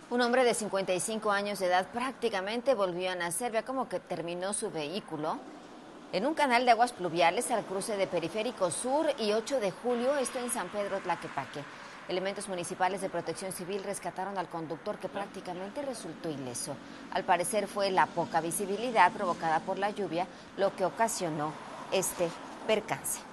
Un hombre de 55 años de edad prácticamente volvió a nacer. Vea cómo que terminó su vehículo en un canal de aguas pluviales al cruce de Periférico Sur y 8 de julio, esto en San Pedro Tlaquepaque. Elementos municipales de Protección Civil rescataron al conductor, que prácticamente resultó ileso. Al parecer fue la poca visibilidad provocada por la lluvia lo que ocasionó este percance.